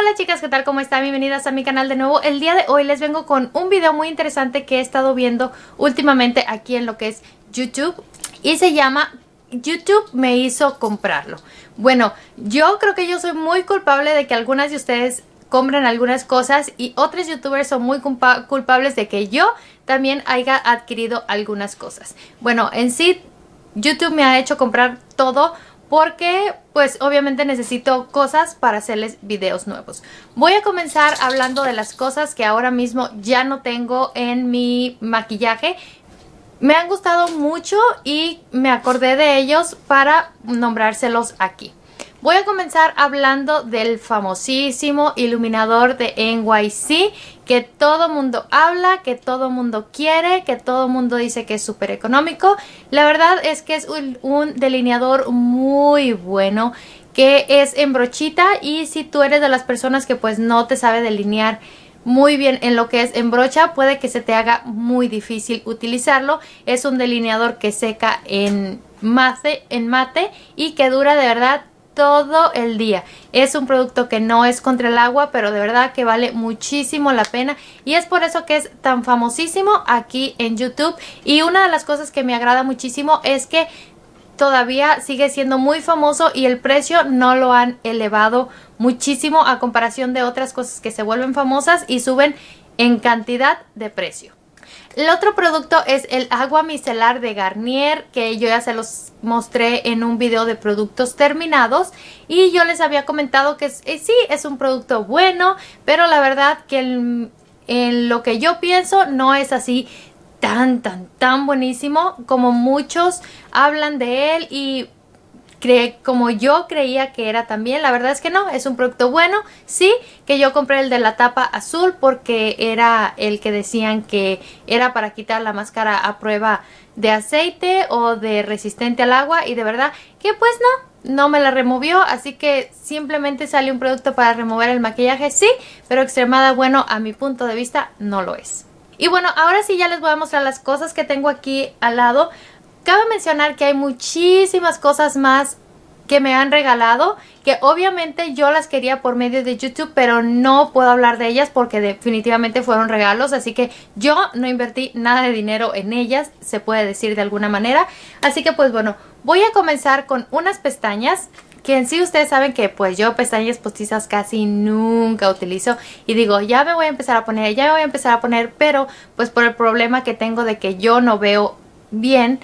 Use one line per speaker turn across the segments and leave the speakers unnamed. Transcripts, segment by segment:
Hola chicas, ¿qué tal? ¿Cómo están? Bienvenidas a mi canal de nuevo. El día de hoy les vengo con un video muy interesante que he estado viendo últimamente aquí en lo que es YouTube y se llama YouTube me hizo comprarlo. Bueno, yo creo que yo soy muy culpable de que algunas de ustedes compren algunas cosas y otros youtubers son muy culpables de que yo también haya adquirido algunas cosas. Bueno, en sí YouTube me ha hecho comprar todo porque pues obviamente necesito cosas para hacerles videos nuevos. Voy a comenzar hablando de las cosas que ahora mismo ya no tengo en mi maquillaje. Me han gustado mucho y me acordé de ellos para nombrárselos aquí. Voy a comenzar hablando del famosísimo iluminador de NYC que todo mundo habla, que todo mundo quiere, que todo mundo dice que es súper económico. La verdad es que es un delineador muy bueno, que es en brochita, y si tú eres de las personas que pues no te sabe delinear muy bien en lo que es en brocha, puede que se te haga muy difícil utilizarlo. Es un delineador que seca en mate y que dura de verdad todo el día. Es un producto que no es contra el agua, pero de verdad que vale muchísimo la pena y es por eso que es tan famosísimo aquí en YouTube. Y una de las cosas que me agrada muchísimo es que todavía sigue siendo muy famoso y el precio no lo han elevado muchísimo a comparación de otras cosas que se vuelven famosas y suben en cantidad de precio. El otro producto es el agua micelar de Garnier, que yo ya se los mostré en un video de productos terminados y yo les había comentado que sí, es un producto bueno, pero la verdad que en lo que yo pienso no es así tan buenísimo como muchos hablan de él y como yo creía que era también. La verdad es que no, es un producto bueno. Sí, que yo compré el de la tapa azul porque era el que decían que era para quitar la máscara a prueba de aceite o de resistente al agua, y de verdad que pues no me la removió, así que simplemente sale un producto para remover el maquillaje, sí, pero extremadamente bueno a mi punto de vista no lo es. Y bueno, ahora sí ya les voy a mostrar las cosas que tengo aquí al lado. Cabe mencionar que hay muchísimas cosas más que me han regalado, que obviamente yo las quería por medio de YouTube, pero no puedo hablar de ellas porque definitivamente fueron regalos, así que yo no invertí nada de dinero en ellas, se puede decir de alguna manera. Así que pues bueno, voy a comenzar con unas pestañas que en sí ustedes saben que pues yo pestañas postizas casi nunca utilizo y digo, ya me voy a empezar a poner, pero pues por el problema que tengo de que yo no veo bien,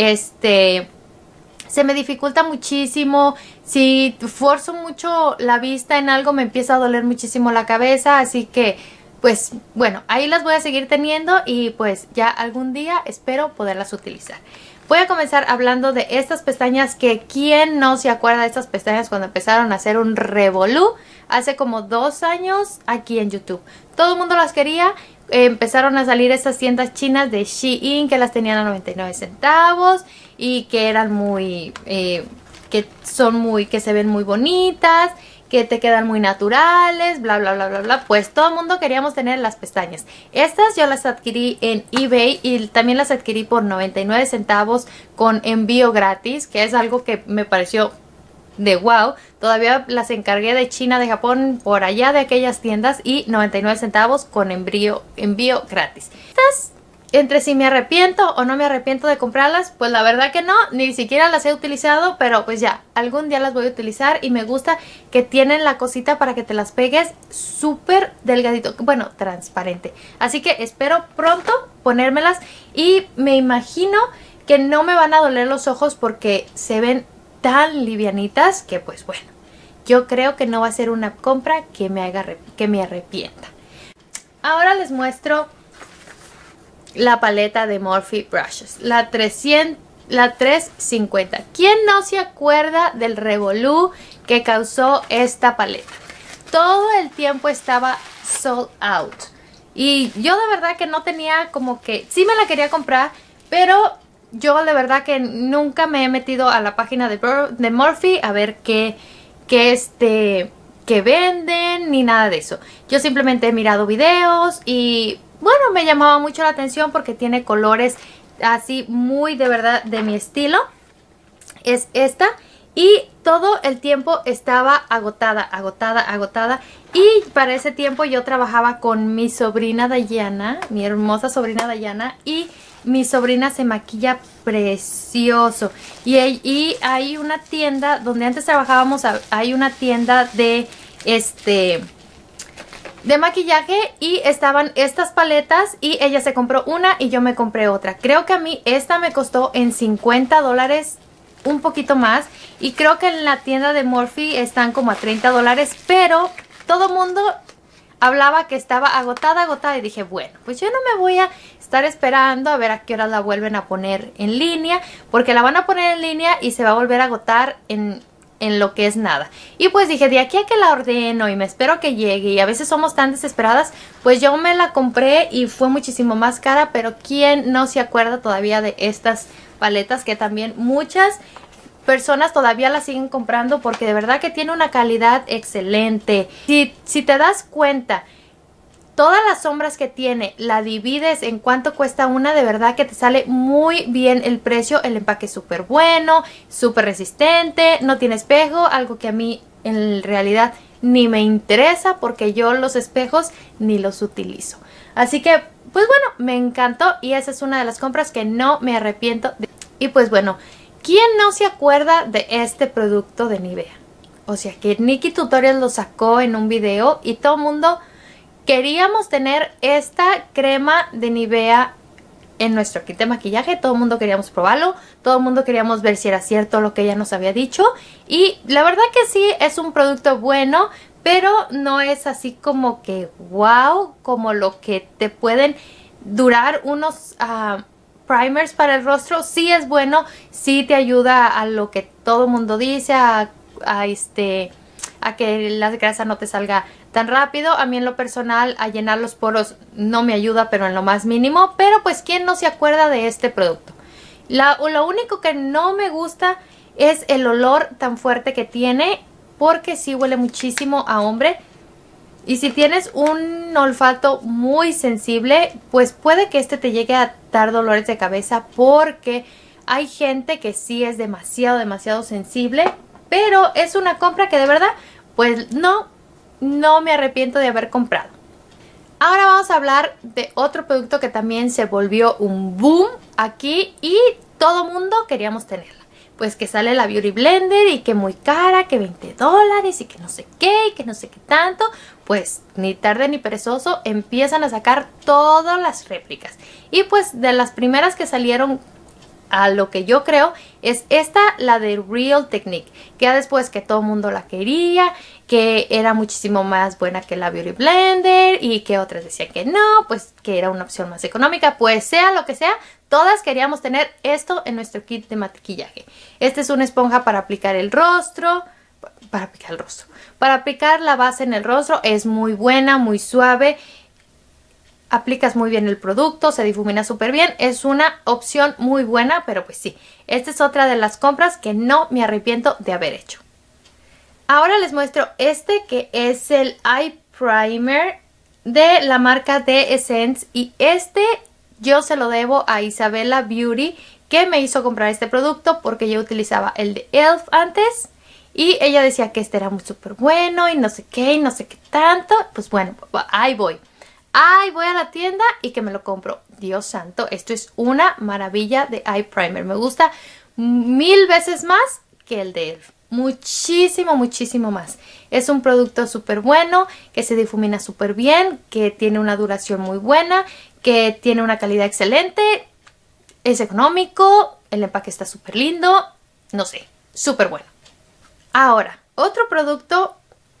se me dificulta muchísimo. Si forzo mucho la vista en algo me empieza a doler muchísimo la cabeza, así que pues bueno, ahí las voy a seguir teniendo y pues ya algún día espero poderlas utilizar. Voy a comenzar hablando de estas pestañas que quién no se acuerda de estas pestañas cuando empezaron a hacer un revolú hace como 2 años aquí en YouTube. Todo el mundo las quería. Empezaron a salir estas tiendas chinas de Shein que las tenían a 99 centavos y que eran muy, que se ven muy bonitas, que te quedan muy naturales, bla bla bla bla bla. Pues todo el mundo queríamos tener las pestañas. Estas yo las adquirí en eBay y también las adquirí por 99 centavos con envío gratis, que es algo que me pareció de wow. Todavía las encargué de China, de Japón, por allá de aquellas tiendas, y 99 centavos con envío gratis. Estas, entre si me arrepiento o no me arrepiento de comprarlas, pues la verdad que no, ni siquiera las he utilizado, pero pues ya, algún día las voy a utilizar. Y me gusta que tienen la cosita para que te las pegues súper delgadito, bueno, transparente. Así que espero pronto ponérmelas y me imagino que no me van a doler los ojos porque se ven tan livianitas que pues bueno, yo creo que no va a ser una compra que me arrepienta. Ahora les muestro la paleta de Morphe Brushes, la 350. ¿Quién no se acuerda del revolú que causó esta paleta? Todo el tiempo estaba sold out y yo de verdad que no tenía, como que sí me la quería comprar, pero yo de verdad que nunca me he metido a la página de Morphe a ver qué venden ni nada de eso. Yo simplemente he mirado videos y bueno, me llamaba mucho la atención porque tiene colores así muy de verdad de mi estilo. Es esta y todo el tiempo estaba agotada, agotada, agotada. Y para ese tiempo yo trabajaba con mi sobrina Dayana, mi hermosa sobrina Dayana, y mi sobrina se maquilla precioso. Y hay una tienda donde antes trabajábamos, hay una tienda de de maquillaje y estaban estas paletas y ella se compró una y yo me compré otra. Creo que a mí esta me costó en $50, un poquito más, y creo que en la tienda de Morphe están como a $30, pero todo mundo hablaba que estaba agotada, agotada, y dije, bueno, pues yo no me voy a estar esperando a ver a qué hora la vuelven a poner en línea, porque la van a poner en línea y se va a volver a agotar en lo que es nada. Y pues dije, de aquí a que la ordeno y me espero que llegue, y a veces somos tan desesperadas, pues yo me la compré y fue muchísimo más cara, pero ¿quién no se acuerda todavía de estas paletas que también muchas personas todavía las siguen comprando porque de verdad que tiene una calidad excelente? Si te das cuenta, todas las sombras que tiene, la divides en cuánto cuesta una, de verdad que te sale muy bien el precio. El empaque es súper bueno, súper resistente, no tiene espejo, algo que a mí en realidad ni me interesa porque yo los espejos ni los utilizo. Así que, pues bueno, me encantó y esa es una de las compras que no me arrepiento de. Y pues bueno, ¿quién no se acuerda de este producto de Nivea? O sea, que Nikkie Tutorials lo sacó en un video y todo el mundo queríamos tener esta crema de Nivea en nuestro kit de maquillaje. Todo el mundo queríamos probarlo, todo el mundo queríamos ver si era cierto lo que ella nos había dicho. Y la verdad que sí, es un producto bueno, pero no es así como que wow, como lo que te pueden durar unos primers para el rostro. Sí es bueno, sí te ayuda a lo que todo el mundo dice, a que la grasa no te salga tan rápido. A mí en lo personal a llenar los poros no me ayuda, pero en lo más mínimo. Pero pues ¿quién no se acuerda de este producto? Lo único que no me gusta es el olor tan fuerte que tiene, porque sí huele muchísimo a hombre. Y si tienes un olfato muy sensible, pues puede que este te llegue a dar dolores de cabeza, porque hay gente que sí es demasiado, demasiado sensible. Pero es una compra que de verdad, pues no me arrepiento de haber comprado. Ahora vamos a hablar de otro producto que también se volvió un boom aquí y todo mundo queríamos tenerla. Pues que sale la Beauty Blender y que muy cara, que $20 y que no sé qué y que no sé qué tanto. Pues ni tarde ni perezoso empiezan a sacar todas las réplicas. Y pues de las primeras que salieron, a lo que yo creo, es esta, la de Real Technique, que ya después que todo el mundo la quería, que era muchísimo más buena que la Beauty Blender y que otras decían que no, pues que era una opción más económica. Pues sea lo que sea, todas queríamos tener esto en nuestro kit de maquillaje. Esta es una esponja para aplicar el rostro, para aplicar la base en el rostro. Es muy buena, muy suave. Aplicas muy bien el producto, se difumina súper bien. Es una opción muy buena, pero pues sí, esta es otra de las compras que no me arrepiento de haber hecho. Ahora les muestro este, que es el Eye Primer de la marca de Essence. Y este yo se lo debo a Isabella Beauty, que me hizo comprar este producto porque yo utilizaba el de e.l.f. antes. Y ella decía que este era muy súper bueno y no sé qué tanto. Pues bueno, ahí voy a la tienda y que me lo compro. Dios santo, esto es una maravilla de Eye Primer. Me gusta 1000 veces más que el de e.l.f. Muchísimo, muchísimo más. Es un producto súper bueno, que se difumina súper bien, que tiene una duración muy buena, que tiene una calidad excelente, es económico, el empaque está súper lindo, no sé, súper bueno. Ahora, otro producto,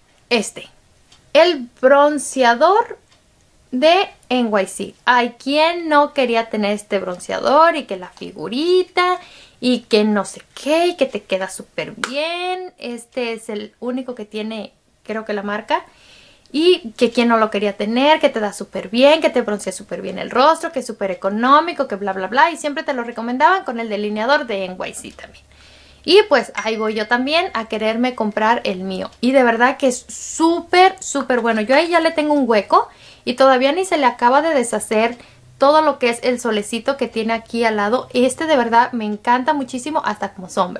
el bronceador de NYC. Ay, ¿quién no quería tener este bronceador? Y que la figurita y que no sé qué, y que te queda súper bien. Este es el único que tiene, creo que la marca. Y que quién no lo quería tener, que te da súper bien, que te broncea súper bien el rostro, que es súper económico, que bla bla bla. Y siempre te lo recomendaban con el delineador de NYC también. Y pues ahí voy yo también a quererme comprar el mío. Y de verdad que es súper, súper bueno. Yo ahí ya le tengo un hueco y todavía ni se le acaba de deshacer todo lo que es el solecito que tiene aquí al lado. Este de verdad me encanta muchísimo, hasta como sombra.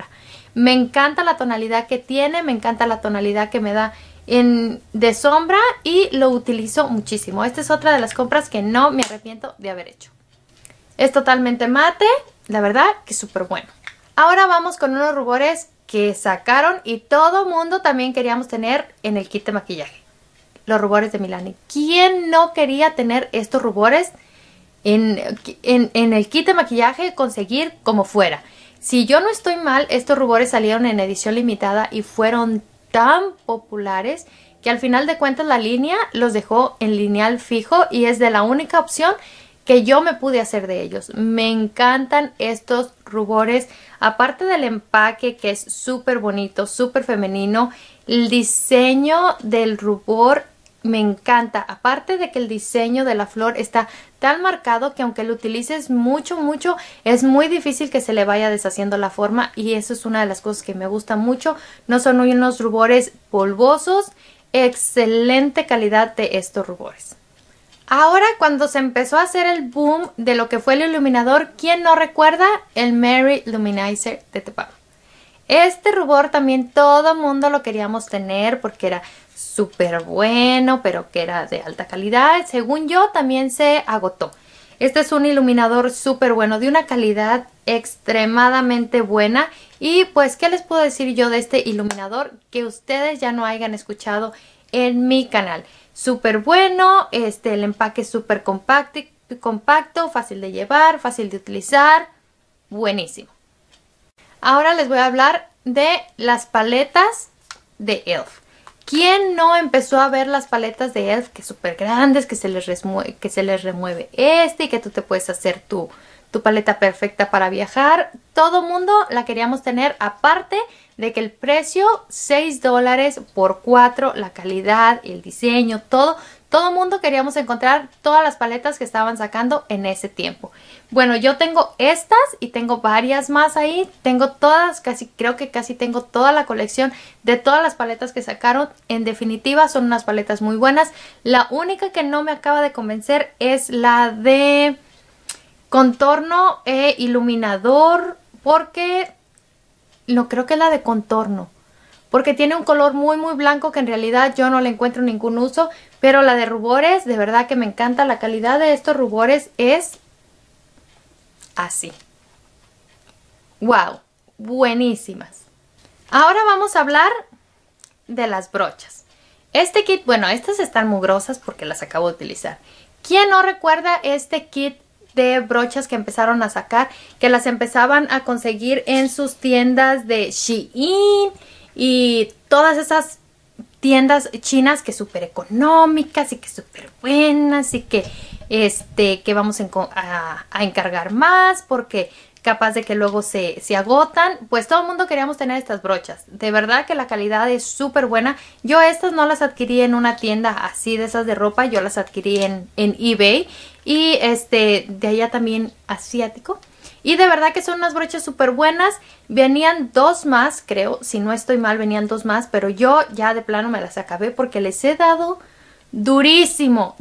Me encanta la tonalidad que tiene, me encanta la tonalidad que me da de sombra y lo utilizo muchísimo. Esta es otra de las compras que no me arrepiento de haber hecho. Es totalmente mate, la verdad que es súper bueno. Ahora vamos con unos rubores que sacaron y todo mundo también queríamos tener en el kit de maquillaje. Los rubores de Milani. ¿Quién no quería tener estos rubores en el kit de maquillaje? Conseguir como fuera. Si yo no estoy mal, estos rubores salieron en edición limitada y fueron tan populares que al final de cuentas la línea los dejó en lineal fijo y es de la única opción que yo me pude hacer de ellos. Me encantan estos rubores, aparte del empaque que es súper bonito, súper femenino, el diseño del rubor me encanta, aparte de que el diseño de la flor está tan marcado que aunque lo utilices mucho es muy difícil que se le vaya deshaciendo la forma y eso es una de las cosas que me gusta mucho. No son unos rubores polvosos, excelente calidad de estos rubores. Ahora cuando se empezó a hacer el boom de lo que fue el iluminador, ¿quién no recuerda el Mary Luminizer de Teparo? Este rubor también todo mundo lo queríamos tener porque era súper bueno, pero que era de alta calidad. Según yo, también se agotó. Este es un iluminador súper bueno, de una calidad extremadamente buena. Y pues, ¿qué les puedo decir yo de este iluminador que ustedes ya no hayan escuchado en mi canal? Súper bueno, el empaque es súper compacto, fácil de llevar, fácil de utilizar, buenísimo. Ahora les voy a hablar de las paletas de e.l.f. ¿Quién no empezó a ver las paletas de e.l.f. que súper grandes, que se les remueve y que tú te puedes hacer tu paleta perfecta para viajar? Todo mundo la queríamos tener, aparte de que el precio $6 por 4, la calidad, el diseño, todo mundo queríamos encontrar todas las paletas que estaban sacando en ese tiempo. Bueno, yo tengo estas y tengo varias más ahí. Tengo todas, creo que casi tengo toda la colección de todas las paletas que sacaron. En definitiva, son unas paletas muy buenas. La única que no me acaba de convencer es la de contorno e iluminador, porque no creo que es la de contorno. Porque tiene un color muy blanco que en realidad yo no le encuentro ningún uso. Pero la de rubores, de verdad que me encanta. La calidad de estos rubores es así. ¡Wow! Buenísimas. Ahora vamos a hablar de las brochas. Este kit, bueno, estas están mugrosas porque las acabo de utilizar. ¿Quién no recuerda este kit de brochas que empezaron a sacar? Que las empezaban a conseguir en sus tiendas de Shein y todas esas tiendas chinas que súper económicas y que súper buenas y que vamos a encargar más porque capaz de que luego se agotan. Pues todo el mundo queríamos tener estas brochas. De verdad que la calidad es súper buena. Yo estas no las adquirí en una tienda así de esas de ropa. Yo las adquirí en eBay y de allá también asiático. Y de verdad que son unas brochas súper buenas. Venían dos más, creo. Si no estoy mal, venían dos más. Pero yo ya de plano me las acabé porque les he dado durísimo.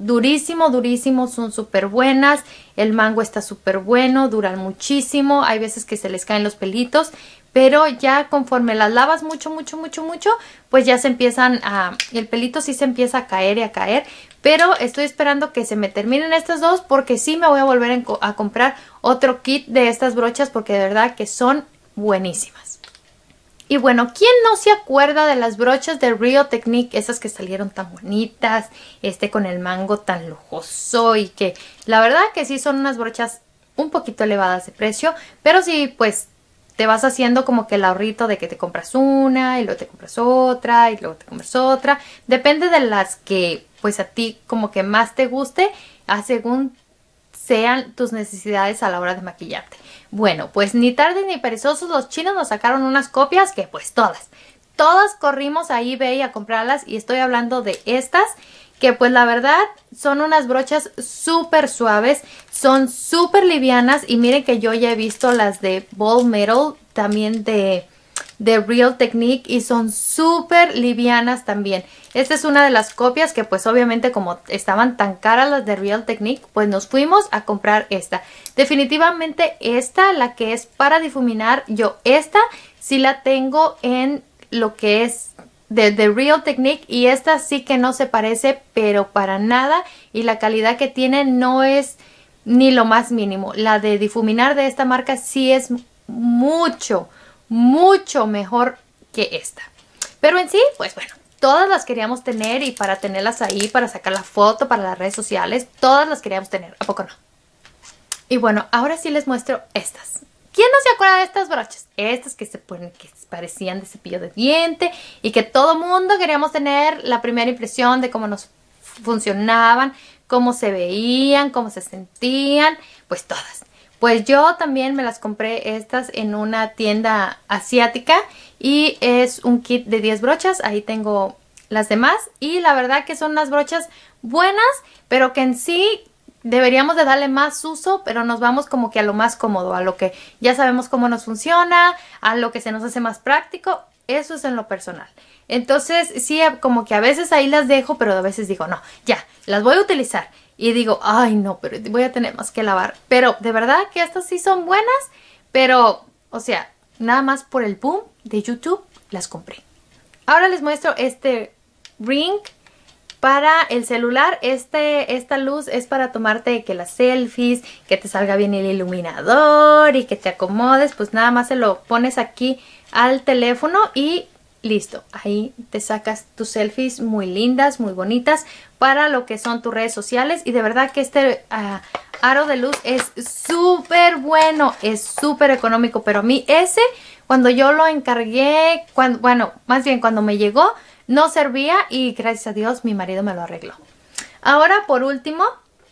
Son súper buenas. El mango está súper bueno. Duran muchísimo. Hay veces que se les caen los pelitos. Pero ya conforme las lavas mucho, pues ya se empiezan el pelito sí se empieza a caer y a caer. Pero estoy esperando que se me terminen estas dos porque sí me voy a volver a comprar otro kit de estas brochas porque de verdad que son buenísimas. Y bueno, ¿quién no se acuerda de las brochas de Real Technique? Esas que salieron tan bonitas, con el mango tan lujoso y que la verdad que sí son unas brochas un poquito elevadas de precio. Pero sí, pues te vas haciendo como que el ahorrito de que te compras una y luego te compras otra y luego te compras otra. Depende de las que pues a ti como que más te guste, según sean tus necesidades a la hora de maquillarte. Bueno, pues ni tarde ni perezosos, los chinos nos sacaron unas copias que pues todas corrimos a eBay a comprarlas y estoy hablando de estas que pues la verdad son unas brochas súper suaves, son súper livianas y miren que yo ya he visto las de Ball Metal, también de de Real Technique y son súper livianas también. Esta es una de las copias que pues obviamente como estaban tan caras las de Real Technique, pues nos fuimos a comprar esta. Definitivamente esta, la que es para difuminar, yo esta sí la tengo en lo que es de Real Technique y esta sí que no se parece pero para nada y la calidad que tiene no es ni lo más mínimo. La de difuminar de esta marca sí es mucho mejor que esta. Pero en sí, pues bueno, todas las queríamos tener y para tenerlas ahí, para sacar la foto, para las redes sociales, todas las queríamos tener, ¿a poco no? Y bueno, ahora sí les muestro estas. ¿Quién no se acuerda de estas brochas? Estas que se ponen, que parecían de cepillo de diente y que todo mundo queríamos tener la primera impresión de cómo nos funcionaban, cómo se veían, cómo se sentían, pues todas. Pues yo también me las compré estas en una tienda asiática y es un kit de 10 brochas, ahí tengo las demás y la verdad que son unas brochas buenas, pero que en sí deberíamos de darle más uso, pero nos vamos como que a lo más cómodo, a lo que ya sabemos cómo nos funciona, a lo que se nos hace más práctico, eso es en lo personal. Entonces sí, como que a veces ahí las dejo, pero a veces digo, no, ya, las voy a utilizar. Y digo, ay no, pero voy a tener más que lavar. Pero de verdad que estas sí son buenas, pero, o sea, nada más por el boom de YouTube las compré. Ahora les muestro este ring para el celular. Esta luz es para tomarte que las selfies, que te salga bien el iluminador y que te acomodes. Pues nada más se lo pones aquí al teléfono y listo, ahí te sacas tus selfies muy lindas, muy bonitas para lo que son tus redes sociales. Y de verdad que este aro de luz es súper bueno, es súper económico. Pero a mí ese, cuando yo lo encargué, bueno, más bien cuando me llegó, no servía y gracias a Dios mi marido me lo arregló. Ahora por último,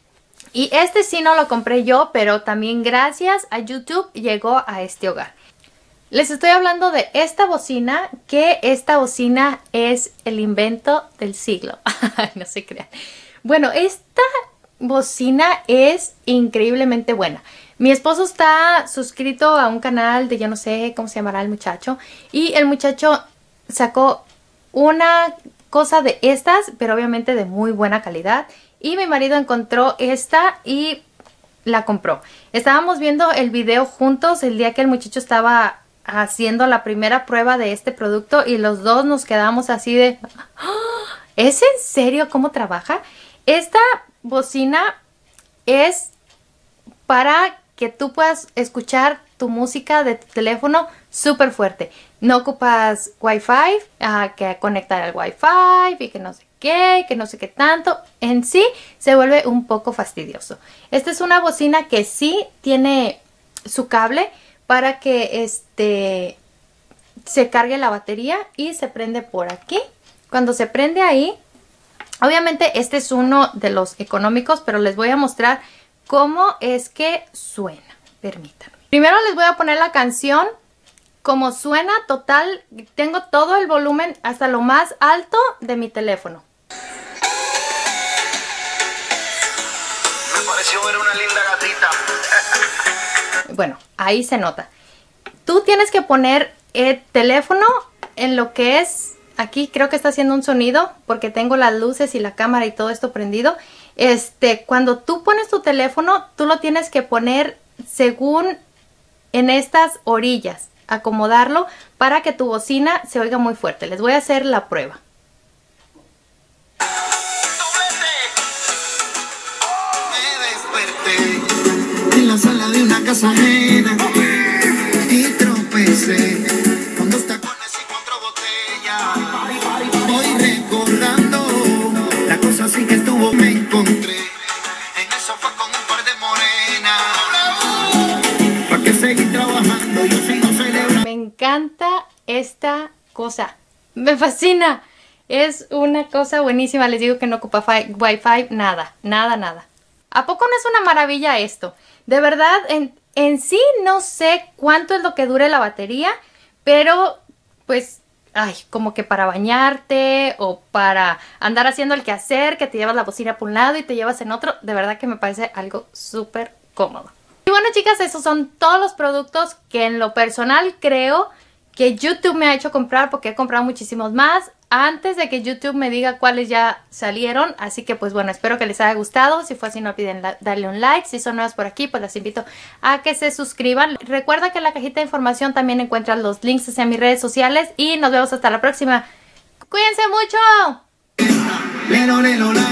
y este sí no lo compré yo, pero también gracias a YouTube llegó a este hogar. Les estoy hablando de esta bocina, que esta bocina es el invento del siglo. No se crean. Bueno, esta bocina es increíblemente buena. Mi esposo está suscrito a un canal de yo no sé cómo se llamará el muchacho. Y el muchacho sacó una cosa de estas, pero obviamente de muy buena calidad. Y mi marido encontró esta y la compró. Estábamos viendo el video juntos el día que el muchacho estaba haciendo la primera prueba de este producto y los dos nos quedamos así de ¿es en serio cómo trabaja? Esta bocina es para que tú puedas escuchar tu música de tu teléfono súper fuerte. No ocupas Wi-Fi, que conectar al Wi-Fi y que no sé qué, que no sé qué tanto. En sí se vuelve un poco fastidioso. Esta es una bocina que sí tiene su cable para que se cargue la batería y se prende por aquí. Cuando se prende ahí, obviamente este es uno de los económicos, pero les voy a mostrar cómo es que suena. Permítanme. Primero les voy a poner la canción como suena total. Tengo todo el volumen hasta lo más alto de mi teléfono.
Me pareció ver una linda gatita.
Bueno, ahí se nota. Tú tienes que poner el teléfono en lo que es... Aquí creo que está haciendo un sonido porque tengo las luces y la cámara y todo esto prendido. Cuando tú pones tu teléfono, tú lo tienes que poner según en estas orillas. Acomodarlo para que tu bocina se oiga muy fuerte. Les voy a hacer la prueba.
En la sala de una casa ajena y tropecé con dos tacones y 4 botellas. Voy recordando la cosa así que estuvo, me encontré en el sofá con un par de morenas. ¿Para qué seguir trabajando? Yo sigo celebrando.
Me encanta esta cosa. Me fascina. Es una cosa buenísima. Les digo que no ocupa Wi-Fi, nada, nada, nada. ¿A poco no es una maravilla esto? De verdad, en sí no sé cuánto es lo que dure la batería, pero pues, ay, como que para bañarte o para andar haciendo el quehacer, que te llevas la bocina por un lado y te llevas en otro, de verdad que me parece algo súper cómodo. Y bueno, chicas, esos son todos los productos que en lo personal creo que YouTube me ha hecho comprar, porque he comprado muchísimos más antes de que YouTube me diga cuáles ya salieron. Así que pues bueno, espero que les haya gustado. Si fue así, no olviden darle un like. Si son nuevas por aquí, pues las invito a que se suscriban. Recuerda que en la cajita de información también encuentras los links hacia mis redes sociales y nos vemos hasta la próxima. ¡Cuídense mucho!
Lelo, lelo, la.